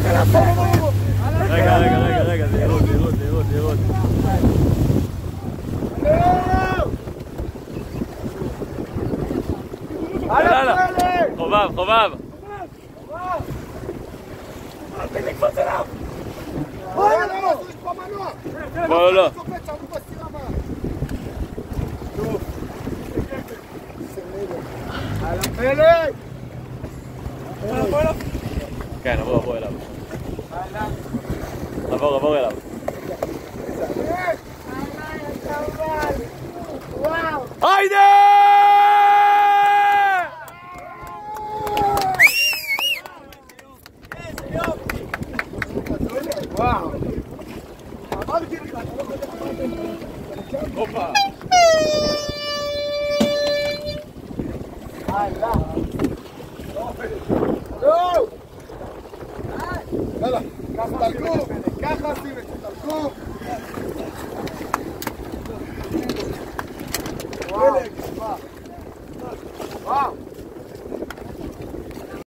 רגע, זהירות. יאללה, חובב. לא. כן, עבור אליו. עבור אליו. היידה! וואו! אמרתי לך, הופה! הלאה! לא! יאללה, ככה עושים את זה, תלכו!